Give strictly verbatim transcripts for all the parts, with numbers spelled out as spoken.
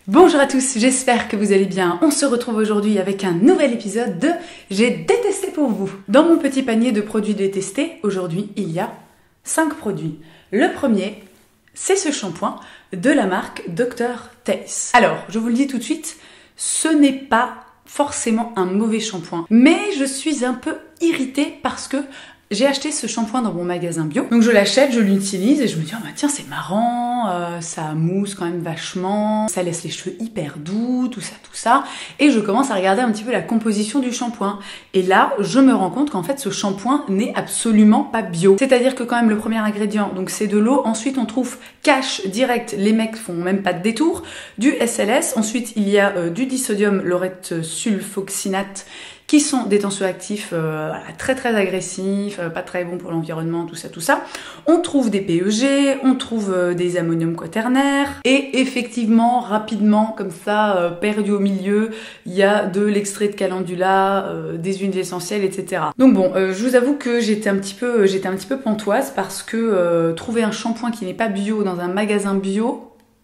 Bonjour à tous, j'espère que vous allez bien. On se retrouve aujourd'hui avec un nouvel épisode de J'ai détesté pour vous. Dans mon petit panier de produits détestés, aujourd'hui, il y a cinq produits. Le premier, c'est ce shampoing de la marque docteur Theis. Alors, je vous le dis tout de suite, ce n'est pas forcément un mauvais shampoing, mais je suis un peu irritée parce que j'ai acheté ce shampoing dans mon magasin bio, donc je l'achète, je l'utilise et je me dis oh bah tiens c'est marrant, euh, ça mousse quand même vachement, ça laisse les cheveux hyper doux, tout ça, tout ça, et je commence à regarder un petit peu la composition du shampoing. Et là, je me rends compte qu'en fait ce shampoing n'est absolument pas bio. C'est-à-dire que quand même le premier ingrédient, donc c'est de l'eau, ensuite on trouve cash direct, les mecs font même pas de détour, du S L S, ensuite il y a euh, du disodium laureth sulfoxynate, qui sont des tensioactifs euh, voilà, très très agressifs, euh, pas très bons pour l'environnement, tout ça, tout ça. On trouve des P E G, on trouve euh, des ammonium quaternaire, et effectivement, rapidement, comme ça, euh, perdu au milieu, il y a de l'extrait de calendula, euh, des huiles essentielles, et cetera. Donc bon, euh, je vous avoue que j'étais un petit peu, j'étais un petit peu pantoise parce que euh, trouver un shampoing qui n'est pas bio dans un magasin bio,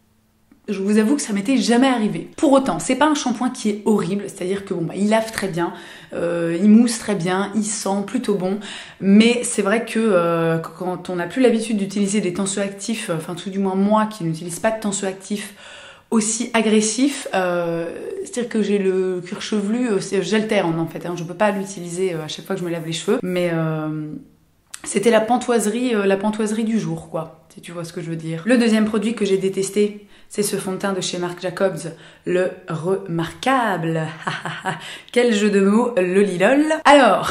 je vous avoue que ça m'était jamais arrivé. Pour autant, c'est pas un shampoing qui est horrible, c'est-à-dire que bon bah il lave très bien, euh, il mousse très bien, il sent plutôt bon, mais c'est vrai que euh, quand on n'a plus l'habitude d'utiliser des tensioactifs, enfin tout du moins moi qui n'utilise pas de tensioactifs aussi agressifs, euh, c'est-à-dire que j'ai le cuir chevelu, j'alterne en fait, hein, je peux pas l'utiliser à chaque fois que je me lave les cheveux, mais euh, c'était la pantoiserie, euh, la pantoiserie du jour quoi, si tu vois ce que je veux dire. Le deuxième produit que j'ai détesté, c'est ce fond de teint de chez Marc Jacobs, le remarquable. Quel jeu de mots, le lilol. Alors,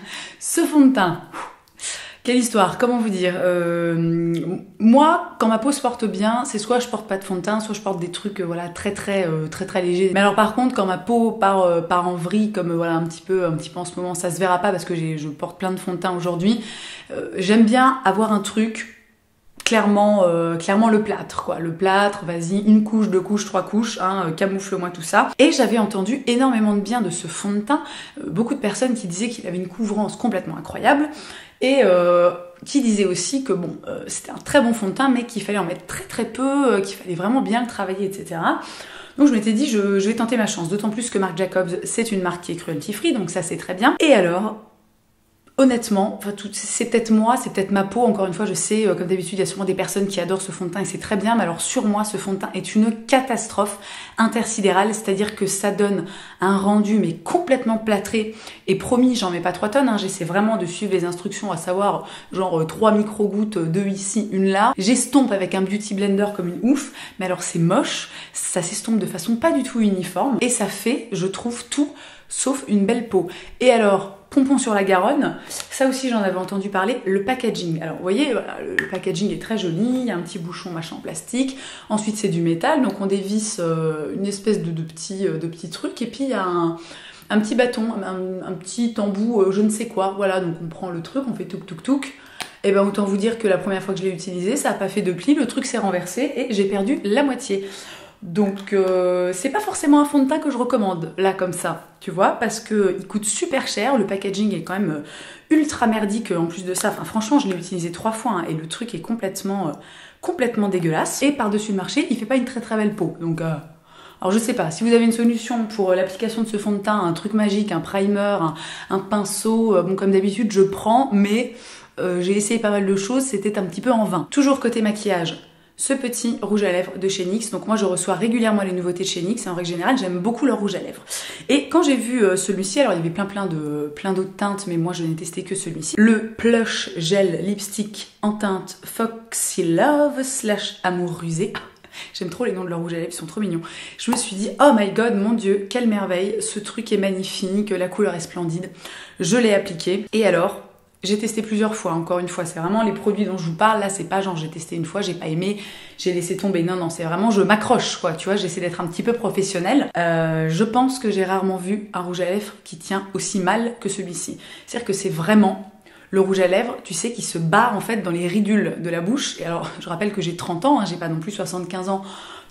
ce fond de teint, quelle histoire, comment vous dire, euh, moi, quand ma peau se porte bien, c'est soit je porte pas de fond de teint, soit je porte des trucs, euh, voilà, très très euh, très très légers. Mais alors par contre, quand ma peau part, euh, part en vrille, comme euh, voilà un petit peu, un petit peu en ce moment, ça se verra pas parce que j'ai, je porte plein de fond de teint aujourd'hui. Euh, j'aime bien avoir un truc. Clairement, euh, clairement le plâtre, quoi. Le plâtre, vas-y, une couche, deux couches, trois couches, hein, euh, camoufle-moi tout ça. Et j'avais entendu énormément de bien de ce fond de teint. Euh, beaucoup de personnes qui disaient qu'il avait une couvrance complètement incroyable. Et euh, qui disaient aussi que bon, euh, c'était un très bon fond de teint, mais qu'il fallait en mettre très très peu, euh, qu'il fallait vraiment bien le travailler, et cetera. Donc je m'étais dit, je, je vais tenter ma chance. D'autant plus que Marc Jacobs, c'est une marque qui est cruelty-free, donc ça c'est très bien. Et alors... Honnêtement, enfin, c'est peut-être moi, c'est peut-être ma peau, encore une fois je sais, euh, comme d'habitude il y a souvent des personnes qui adorent ce fond de teint et c'est très bien, mais alors sur moi ce fond de teint est une catastrophe intersidérale, c'est-à-dire que ça donne un rendu mais complètement plâtré, et promis j'en mets pas trois tonnes, hein, j'essaie vraiment de suivre les instructions, à savoir genre euh, trois micro-gouttes, deux ici, une là, j'estompe avec un beauty blender comme une ouf, mais alors c'est moche, ça s'estompe de façon pas du tout uniforme, et ça fait, je trouve, tout sauf une belle peau. Et alors, pompon sur la Garonne, ça aussi j'en avais entendu parler, le packaging. Alors vous voyez, voilà, le packaging est très joli, il y a un petit bouchon machin en plastique, ensuite c'est du métal, donc on dévisse euh, une espèce de, de, petit, euh, de petit truc, et puis il y a un, un petit bâton, un, un petit embout, euh, je ne sais quoi, voilà, donc on prend le truc, on fait touk touk touk, et ben autant vous dire que la première fois que je l'ai utilisé, ça n'a pas fait de pli, le truc s'est renversé et j'ai perdu la moitié. Donc euh, c'est pas forcément un fond de teint que je recommande, là comme ça, tu vois, parce que il coûte super cher, le packaging est quand même euh, ultra merdique en plus de ça, enfin franchement je l'ai utilisé trois fois hein, et le truc est complètement, euh, complètement dégueulasse, et par-dessus le marché il fait pas une très très belle peau, donc... Euh... Alors je sais pas, si vous avez une solution pour l'application de ce fond de teint, un truc magique, un primer, un, un pinceau, euh, bon comme d'habitude je prends, mais euh, j'ai essayé pas mal de choses, c'était un petit peu en vain. Toujours côté maquillage, ce petit rouge à lèvres de chez N Y X. Donc moi je reçois régulièrement les nouveautés de chez N Y X et en règle générale j'aime beaucoup leur rouge à lèvres. Et quand j'ai vu euh, celui-ci, alors il y avait plein plein de plein d'autres teintes, mais moi je n'ai testé que celui-ci. Le Plush Gel Lipstick en teinte Foxy Love slash Amour Rusé. J'aime trop les noms de leurs rouges à lèvres, ils sont trop mignons. Je me suis dit, oh my god, mon dieu, quelle merveille, ce truc est magnifique, la couleur est splendide. Je l'ai appliqué, et alors, j'ai testé plusieurs fois, encore une fois, c'est vraiment les produits dont je vous parle, là c'est pas genre j'ai testé une fois, j'ai pas aimé, j'ai laissé tomber, non non, c'est vraiment je m'accroche quoi, tu vois, j'essaie d'être un petit peu professionnelle. Euh, je pense que j'ai rarement vu un rouge à lèvres qui tient aussi mal que celui-ci. C'est-à-dire que c'est vraiment... Le rouge à lèvres, tu sais, qui se barre en fait dans les ridules de la bouche. Et alors, je rappelle que j'ai trente ans, hein, j'ai pas non plus soixante-quinze ans.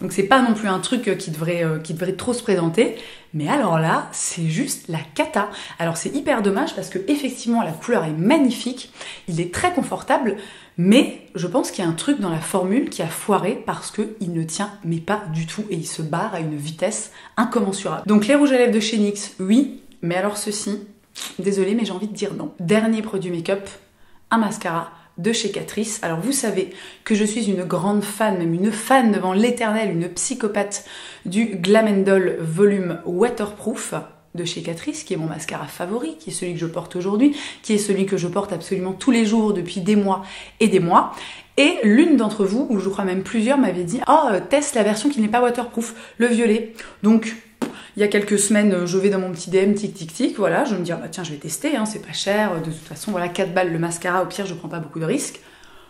Donc c'est pas non plus un truc qui devrait, euh, qui devrait trop se présenter. Mais alors là, c'est juste la cata. Alors c'est hyper dommage parce que effectivement la couleur est magnifique, il est très confortable, mais je pense qu'il y a un truc dans la formule qui a foiré parce qu'il ne tient mais pas du tout et il se barre à une vitesse incommensurable. Donc les rouges à lèvres de chez N Y X, oui, mais alors ceci, désolée mais j'ai envie de dire non. Dernier produit make-up, un mascara de chez Catrice. Alors vous savez que je suis une grande fan, même une fan devant l'éternel, une psychopathe du Glam and Doll Volume Waterproof de chez Catrice, qui est mon mascara favori, qui est celui que je porte aujourd'hui, qui est celui que je porte absolument tous les jours depuis des mois et des mois. Et l'une d'entre vous, ou je crois même plusieurs, m'avait dit « Oh, teste la version qui n'est pas waterproof, le violet. » Donc, il y a quelques semaines, je vais dans mon petit D M, tic tic tic, voilà, je me dis, ah bah tiens, je vais tester, hein, c'est pas cher, de toute façon, voilà, quatre balles le mascara, au pire, je prends pas beaucoup de risques.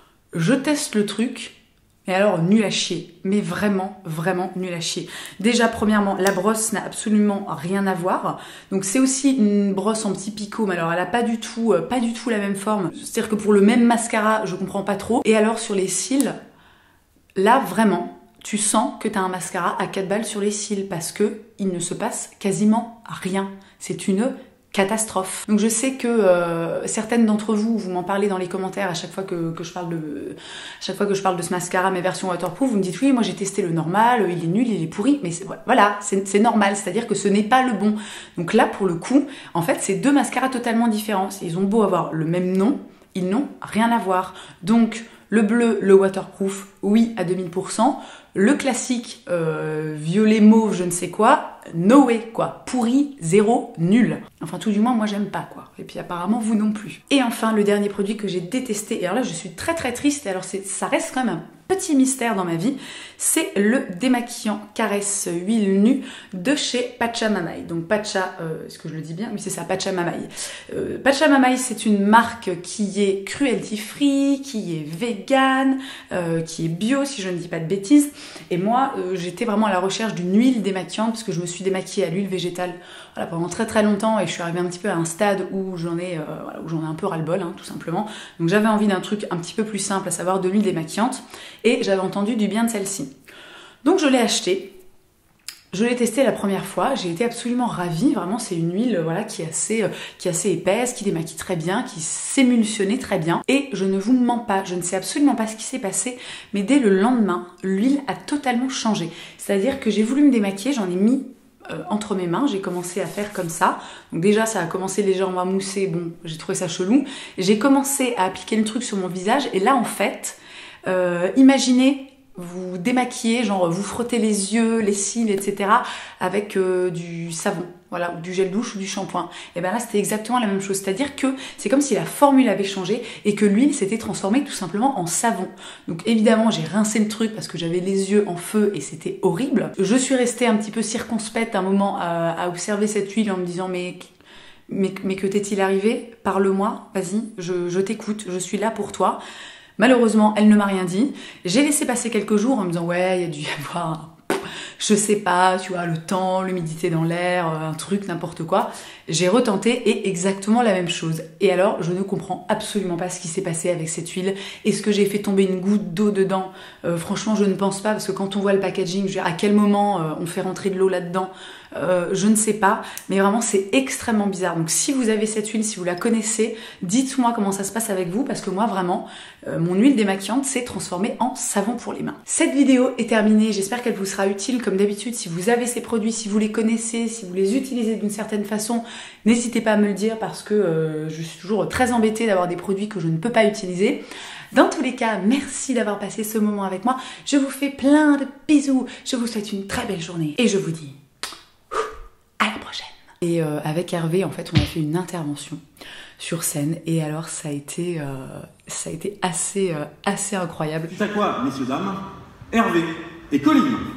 Je teste le truc, et alors, nul à chier, mais vraiment, vraiment nul à chier. Déjà, premièrement, la brosse n'a absolument rien à voir, donc c'est aussi une brosse en petit picot, mais alors elle a pas du tout, pas du tout la même forme, c'est-à-dire que pour le même mascara, je comprends pas trop. Et alors, sur les cils, là, vraiment, tu sens que tu as un mascara à quatre balles sur les cils parce que il ne se passe quasiment rien. C'est une catastrophe. Donc je sais que euh, certaines d'entre vous, vous m'en parlez dans les commentaires à chaque fois que, que je parle de à chaque fois que je parle de ce mascara, mes versions waterproof, vous me dites oui, moi j'ai testé le normal, il est nul, il est pourri, mais voilà, c'est normal, c'est-à-dire que ce n'est pas le bon. Donc là pour le coup, en fait, c'est deux mascaras totalement différents. Ils ont beau avoir le même nom, ils n'ont rien à voir. Donc le bleu, le waterproof, oui à deux mille pour cent. Le classique euh, violet mauve, je ne sais quoi, no way, quoi. Pourri, zéro, nul. Enfin, tout du moins, moi, j'aime pas, quoi. Et puis, apparemment, vous non plus. Et enfin, le dernier produit que j'ai détesté, et alors là, je suis très, très triste, et alors ça reste quand même un petit mystère dans ma vie, c'est le démaquillant caresse huile nue de chez Pachamamay. Donc, Pacha, euh, est-ce que je le dis bien? Oui, c'est ça, Pachamamay. Euh, Pachamamay, c'est une marque qui est cruelty-free, qui est vegan, euh, qui est bio, si je ne dis pas de bêtises. Et moi, euh, j'étais vraiment à la recherche d'une huile démaquillante parce que je me suis démaquillée à l'huile végétale voilà, pendant très très longtemps et je suis arrivée un petit peu à un stade où j'en ai, euh, voilà, où j'en ai un peu ras-le-bol, hein, tout simplement. Donc j'avais envie d'un truc un petit peu plus simple, à savoir de l'huile démaquillante et j'avais entendu du bien de celle-ci. Donc je l'ai achetée. Je l'ai testée la première fois, j'ai été absolument ravie, vraiment c'est une huile voilà, qui, est assez, euh, qui est assez épaisse, qui démaquille très bien, qui s'émulsionnait très bien. Et je ne vous mens pas, je ne sais absolument pas ce qui s'est passé, mais dès le lendemain, l'huile a totalement changé. C'est-à-dire que j'ai voulu me démaquiller, j'en ai mis euh, entre mes mains, j'ai commencé à faire comme ça. Donc déjà ça a commencé légèrement à mousser, bon j'ai trouvé ça chelou. J'ai commencé à appliquer le truc sur mon visage et là en fait, euh, imaginez... vous démaquillez, genre vous frottez les yeux, les cils, et cetera avec euh, du savon, voilà, ou du gel douche ou du shampoing. Et bien là, c'était exactement la même chose. C'est-à-dire que c'est comme si la formule avait changé et que l'huile s'était transformée tout simplement en savon. Donc évidemment, j'ai rincé le truc parce que j'avais les yeux en feu et c'était horrible. Je suis restée un petit peu circonspecte un moment à, à observer cette huile en me disant mais... Mais, mais que t'est-il arrivé? Parle-moi, vas-y, je, je t'écoute, je suis là pour toi. Malheureusement, elle ne m'a rien dit. J'ai laissé passer quelques jours en me disant ouais, il y a dû y avoir, je sais pas, tu vois, le temps, l'humidité dans l'air, un truc, n'importe quoi. J'ai retenté et exactement la même chose. Et alors, je ne comprends absolument pas ce qui s'est passé avec cette huile. Est-ce que j'ai fait tomber une goutte d'eau dedans? euh, Franchement, je ne pense pas parce que quand on voit le packaging, je veux dire, à quel moment euh, on fait rentrer de l'eau là-dedans? Euh, je ne sais pas, mais vraiment c'est extrêmement bizarre. Donc si vous avez cette huile, si vous la connaissez, dites-moi comment ça se passe avec vous parce que moi vraiment, euh, mon huile démaquillante s'est transformée en savon pour les mains. Cette vidéo est terminée, j'espère qu'elle vous sera utile comme d'habitude. Si vous avez ces produits, si vous les connaissez, si vous les utilisez d'une certaine façon, n'hésitez pas à me le dire parce que euh, je suis toujours très embêtée d'avoir des produits que je ne peux pas utiliser. Dans tous les cas, merci d'avoir passé ce moment avec moi. Je vous fais plein de bisous, je vous souhaite une très belle journée et je vous dis à la prochaine. Et euh, avec Hervé, en fait, on a fait une intervention sur scène et alors ça a été, euh, ça a été assez, euh, assez incroyable. C'est à quoi, messieurs, dames? Hervé et Colline.